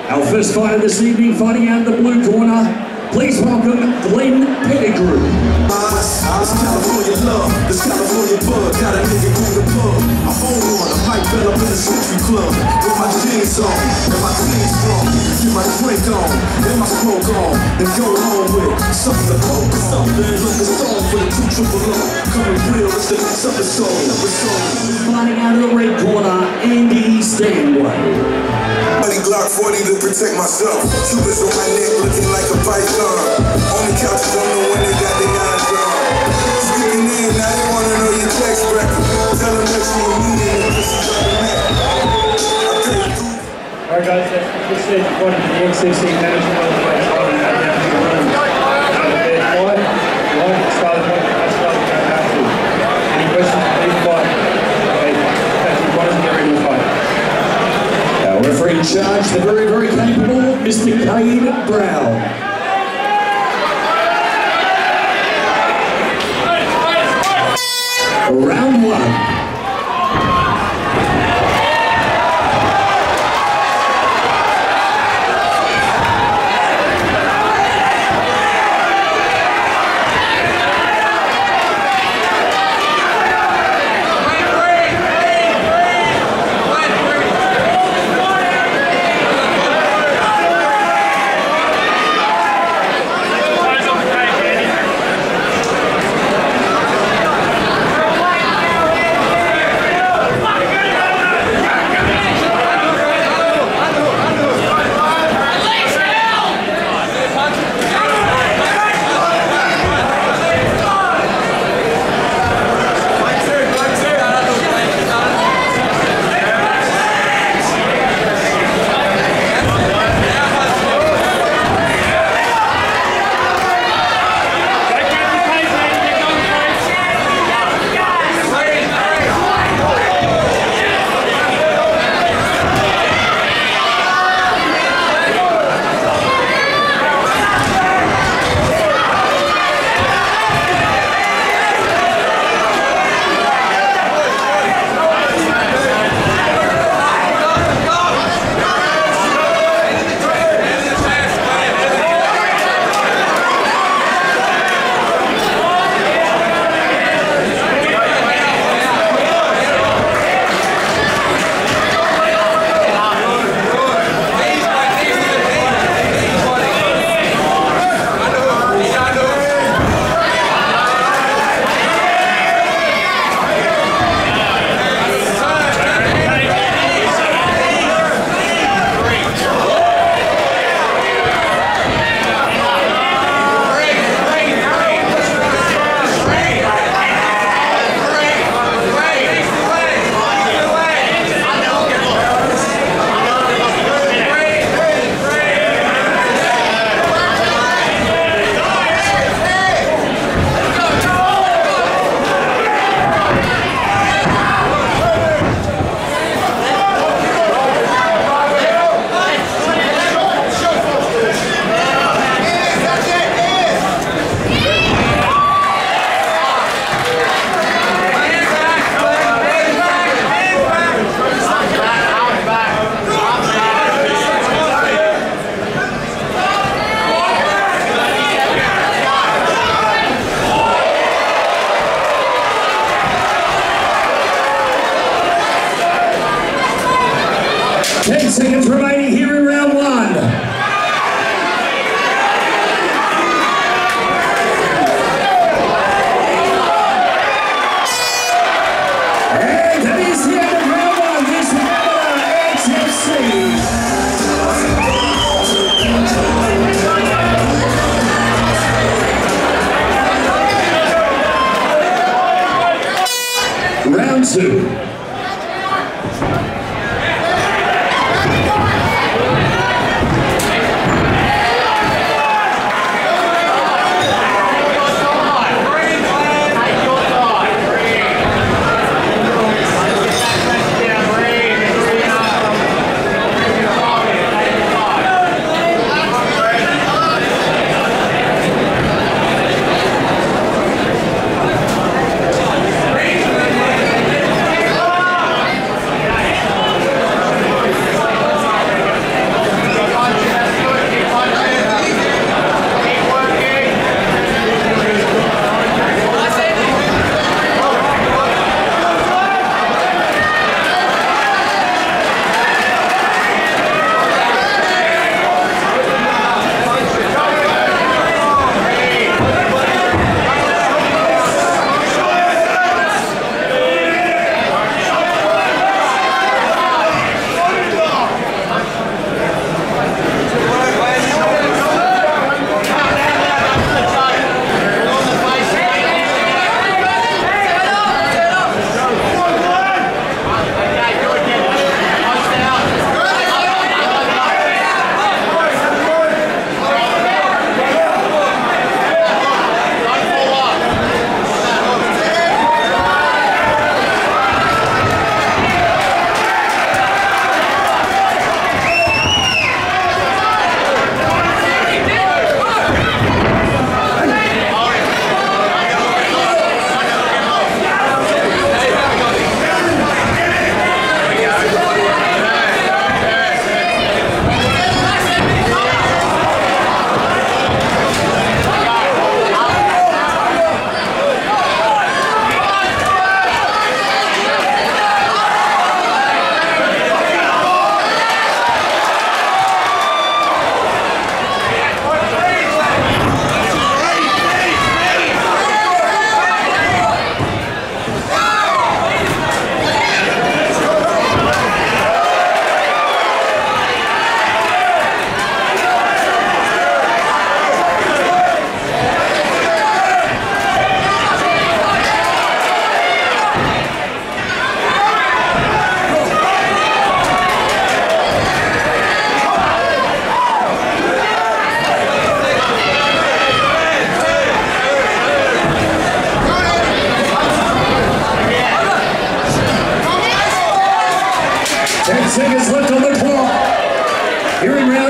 Our first fighter this evening, fighting out of the blue corner, please welcome Glenn Pettigrew. This California love, this California bug, got a nigga on the plug. I'm on one, I'm hype bell up in the Century Club. With my jeans on, and my clean strong. Get my drink on, and my smoke on. And go home with something to focus on. Look a song for the 2 triple O. Coming real, it's the next episode. Fighting out of the red corner, Andy Stanway. Glock 40 to protect myself. Troopers on my neck looking like a python. On the couch, don't know when they got their eyes on. Speaking in, now they wanna know your text record. Tell them what you mean and the pussy's on the mat. Alright guys, this is according to the XCC management of the place. Any questions, please fight. Okay, what is the ready to fight? Our referee in charge, the very, very capable Mr. Cade Brown. Round one.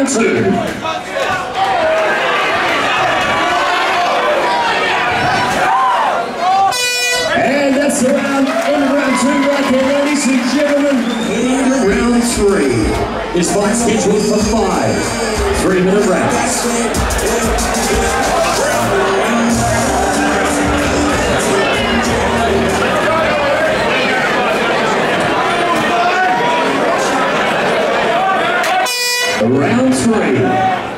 two. And that's the round, end of round two right there, ladies and gentlemen. Heading to round three. This fight scheduled for 5 3-minute rounds. Round three.